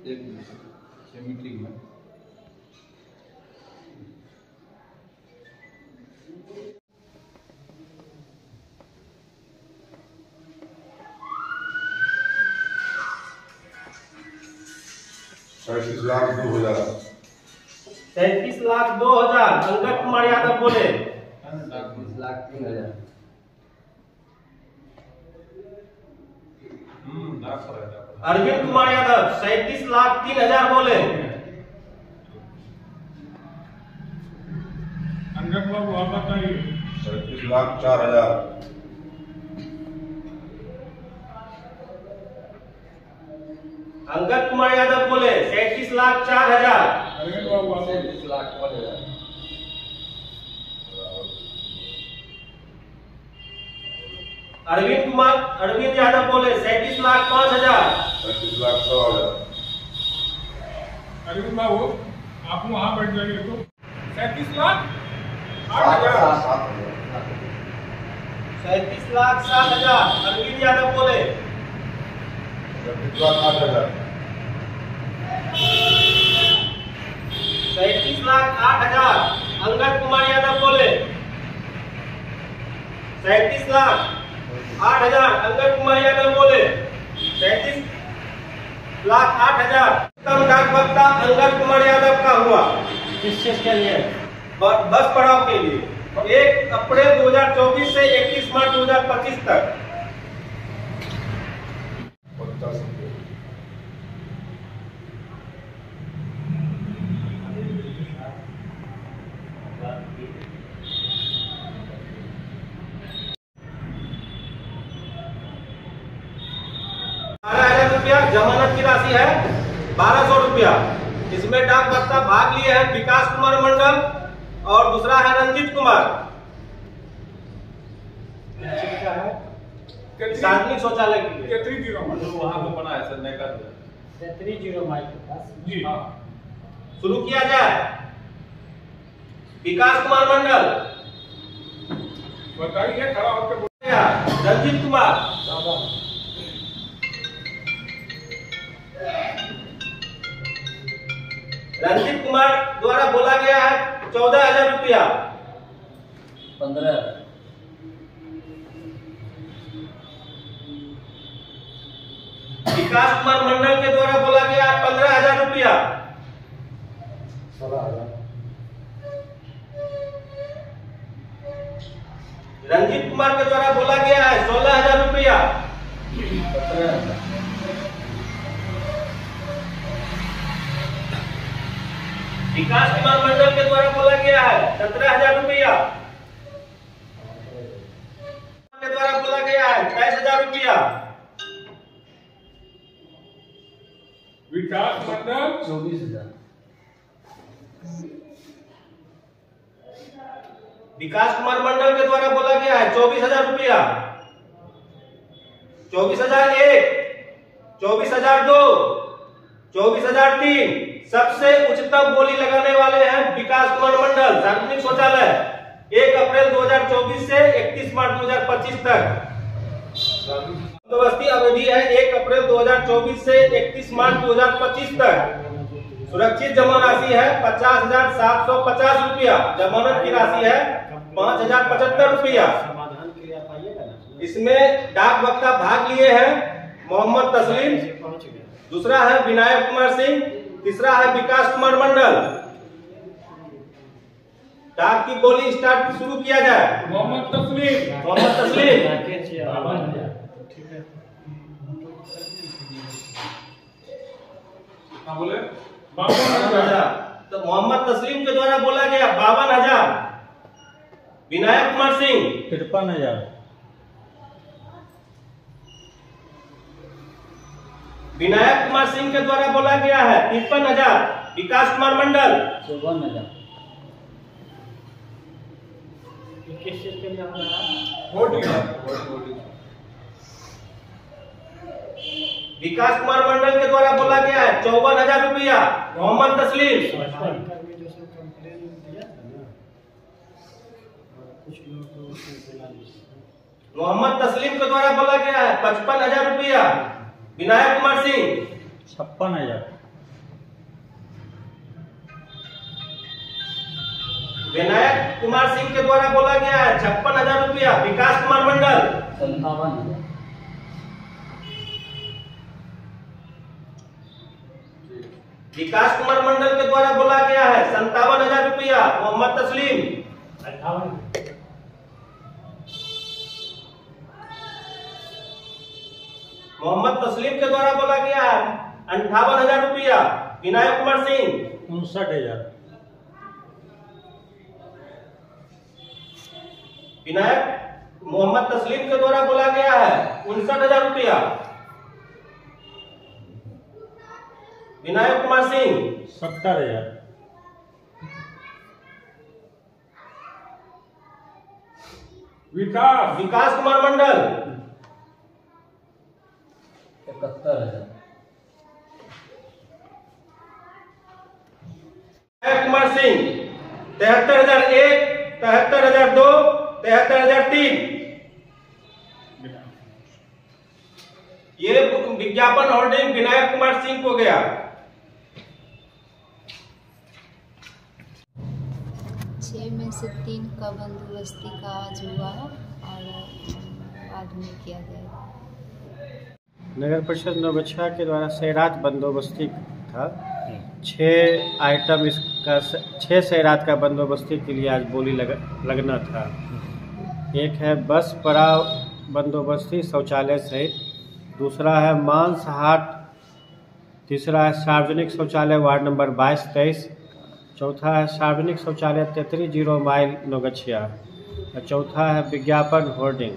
एक सेमेट्री में ₹37 लाख 2,000। 37 लाख 2,000। अंगद कुमार यादव बोले 37 लाख 3,000। अरविंद कुमार यादव 37 लाख 3,000 बोले। अंगद बाबू आप बताइए। 37 लाख 4,000। अंगद कुमार यादव बोले 37 लाख 4,000। अरविंद बाबू आप 37 लाख 5,000। अरविंद यादव बोले 37 लाख 5,000। 37 लाख 100,000। अरविंद बाबू आप वहाँ बैठ जाइए तो 37 लाख 8,000। 37 लाख 7,000। अरविंद यादव बोले 37 लाख 8,000। 37 लाख 8,000। अंगद कुमार यादव बोले 37 लाख 8,000। अंगद कुमार यादव बोले 37 लाख 8,000। उत्तम डाक वक्ता अंगद कुमार यादव का हुआ। किस चीज के लिए? बस पड़ाव के लिए 1 अप्रैल 2024 से 31 मार्च 2025 तक। 50 ₹12,000 जमानत की राशि है 1,200 रुपया। इसमें डाक वक्ता भाग लिए हैं विकास कुमार मंडल और दूसरा है रंजीत कुमार। सार्वजनिक शौचालय के लिए 33 वहाँ पे बना है सर नया का 30 माइल के पास जी। शुरू किया जाए। विकास कुमार मंडल बताइए खड़ा होकर रंजीत कुमार द्वारा बोला गया है 14,000 रुपया। 15 विकास कुमार मंडल के द्वारा बोला गया है 15,000 रुपया। 16,000 रंजीत कुमार के द्वारा बोला गया है 16,000 रुपया। 17,000 विकास कुमार मंडल के द्वारा बोला गया है 17,000 रुपया। के द्वारा बोला गया है 23,000 रुपया। विकास मंडल 24,000 विकास कुमार मंडल के द्वारा बोला गया है 24,000 रुपया। 24,001, 24,002, 24,003। सबसे उच्चतम बोली लगाने वाले हैं विकास कुमार मंडल सार्वजनिक शौचालय 1 अप्रैल 2024 से 31 मार्च 2025 तक। बंदोबस्ती अवधि है 1 अप्रैल 2024 से 31 मार्च 2025 तक। सुरक्षित जमा राशि है 50,750 रुपया। जमानत की राशि है 5,075 रुपया। समाधान क्रिया पाइएगा ना। इसमें डाक वक्ता भाग लिए हैं मोहम्मद तस्लीम, पहुंच गया। दूसरा है विनायक कुमार सिंह, तीसरा है विकास कुमार मंडल। डाक की बोली स्टार्ट शुरू किया जाए। मोहम्मद तस्लीम मोहम्मद तस्लीम 52,000 ठीक है। हाँ बोले 52,000। तो मोहम्मद तस्लीम के द्वारा बोला गया 52,000। विनायक कुमार सिंह 53,000 विनायक कुमार सिंह के द्वारा बोला गया है 53,000। विकास कुमार मंडल 54,000। किस चीज के लिए हम रहा? विकास कुमार मंडल के द्वारा बोला गया है 54,000 रुपया। मोहम्मद तस्लीम कंप्लेन दिया था ना, कुछ लोग तो उसमें बोला नहीं। मोहम्मद तस्लीम के द्वारा बोला गया है 55,000 रुपया। विनायक कुमार सिंह 56,000 विनायक कुमार सिंह के द्वारा बोला गया है 56,000 रुपया। विकास कुमार मंडल 57,000। विकास कुमार मंडल के द्वारा बोला गया है 57,000 रुपया। मोहम्मद तस्लीम 58। मोहम्मद तस्लीम के द्वारा बोला गया है 58,000 रुपया। विनायक कुमार सिंह 59,000। विनायक मोहम्मद तस्लीम के द्वारा बोला गया है 59,000 रुपया। विनायक कुमार सिंह 70,000। विकास कुमार मंडल 71,000। विनायक कुमार सिंह 73,001, 73,002, 73,003। ये विज्ञापन होर्डिंग विनायक कुमार सिंह को गया। 6 में से 3 का बंदोबस्ती का आज हुआ है और बाद में किया जाएगा। नगर परिषद नौगछा के द्वारा सैरात बंदोबस्ती था। 6 आइटम इसका 6 सैरात का बंदोबस्ती के लिए आज बोली लगना था। एक है बस पड़ाव बंदोबस्ती शौचालय सहित, दूसरा है मांस हाट, तीसरा है सार्वजनिक शौचालय वार्ड नंबर 22-23, चौथा है सार्वजनिक शौचालय 33 माइल नौगछिया, और चौथा है विज्ञापन होर्डिंग।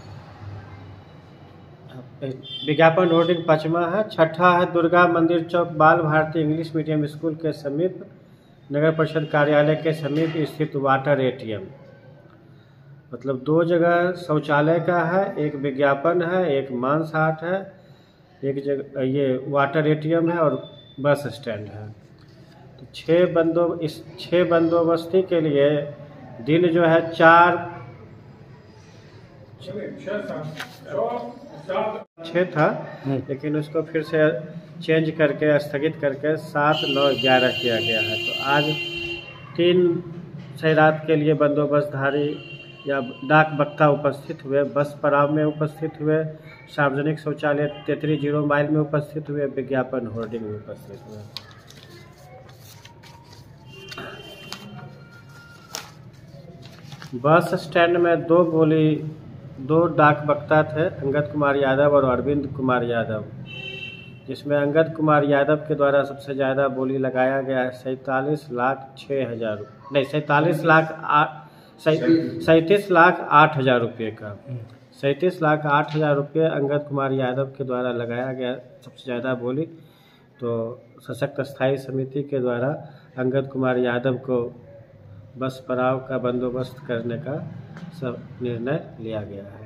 विज्ञापन होर्डिंग 5वां है। छठा है दुर्गा मंदिर चौक बाल भारती इंग्लिश मीडियम स्कूल के समीप नगर परिषद कार्यालय के समीप स्थित वाटर एटीएम। मतलब 2 जगह शौचालय का है, एक विज्ञापन है, एक मांस हाट है, एक जगह ये वाटर एटीएम है और बस स्टैंड है। तो 6 बंदोबस्ती के लिए दिन जो है 6 था, लेकिन उसको फिर से चेंज करके स्थगित करके 7, 9, 11 किया गया है। तो आज 3 सैरात के लिए बंदोबस्तधारी या डाक बक्ता उपस्थित हुए, बस पड़ाव में उपस्थित हुए, सार्वजनिक शौचालय 33 माइल में उपस्थित हुए, विज्ञापन होर्डिंग में उपस्थित हुए। बस स्टैंड में 2 डाक बक्ता थे, अंगद कुमार यादव और अरविंद कुमार यादव, जिसमें अंगद कुमार यादव के द्वारा सबसे ज़्यादा बोली लगाया गया है 37,06,000 नहीं 37,08,000 रुपये का। 37,08,000 रुपये अंगद कुमार यादव के द्वारा लगाया गया सबसे ज़्यादा बोली। तो सशक्त स्थायी समिति के द्वारा अंगद कुमार यादव को बस पड़ाव का बंदोबस्त करने का सब निर्णय लिया गया है।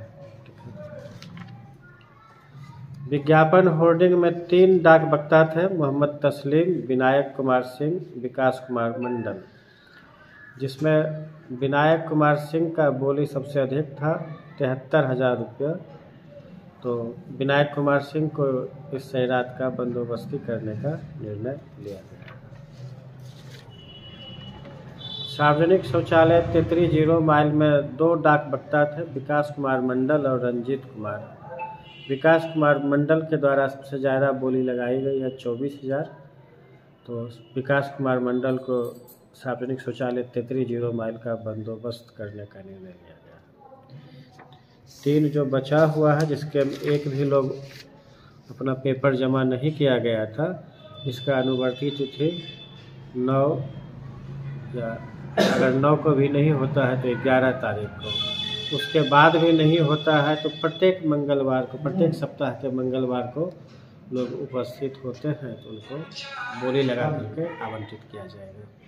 विज्ञापन होर्डिंग में 3 डाक बक्ता थे, मोहम्मद तस्लीम, विनायक कुमार सिंह, विकास कुमार मंडल, जिसमें विनायक कुमार सिंह का बोली सबसे अधिक था 73,000 रुपया। तो विनायक कुमार सिंह को इस सैरात का बंदोबस्ती करने का निर्णय लिया गया। सार्वजनिक शौचालय 33 माइल में 2 डाक बक्ता थे, विकास कुमार मंडल और रंजीत कुमार। विकास कुमार मंडल के द्वारा सबसे ज़्यादा बोली लगाई गई है 24,000। तो विकास कुमार मंडल को सार्वजनिक शौचालय 33 माइल का बंदोबस्त करने का निर्णय लिया गया। 3 जो बचा हुआ है, जिसके एक भी लोग अपना पेपर जमा नहीं किया गया था, इसका अनुवर्ती तिथि 9 या अगर 9 को भी नहीं होता है तो 11 तारीख को, उसके बाद भी नहीं होता है तो प्रत्येक मंगलवार को, प्रत्येक सप्ताह के मंगलवार को लोग उपस्थित होते हैं तो उनको बोली लगा करके आवंटित किया जाएगा।